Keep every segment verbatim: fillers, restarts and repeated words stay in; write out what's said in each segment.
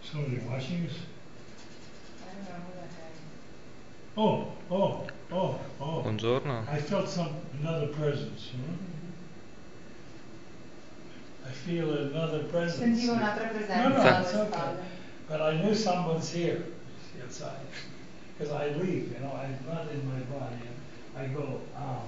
Somebody watching us? I don't know who that guy is. Oh, oh, oh, oh. Buongiorno. I felt some, another presence, you know? I feel another presence. Sentivo un'altra presenza No, no, alle it's okay. spalle. But I knew someone's here inside. Because I leave, you know, I'm not in my body. I go out.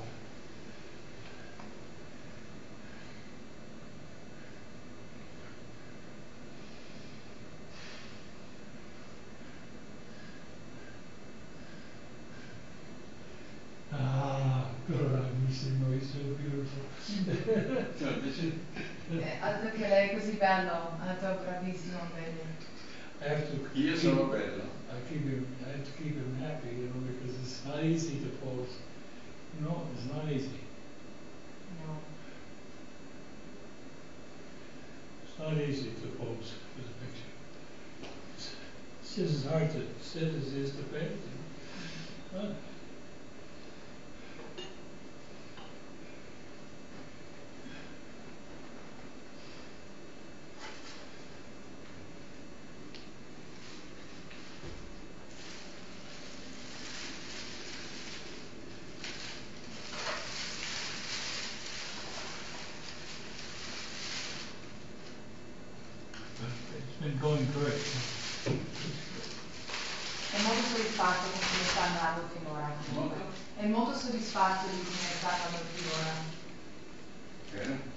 Ah, bravissimo, he's so beautiful. Eh, ha detto che lei è così bello, ha detto bravissimo, vedi. I have to Io keep, sono bello. I keep him, I have to keep him happy, you know, because it's not easy to pose. You know, it's not easy. No. It's not easy to pose for the picture. It's, it's just as hard to sit as it is to paint. You know? Huh? It's been going great. È molto soddisfatto di come sta andando finora. Molto? È molto soddisfatto di come sta andando finora. Bene.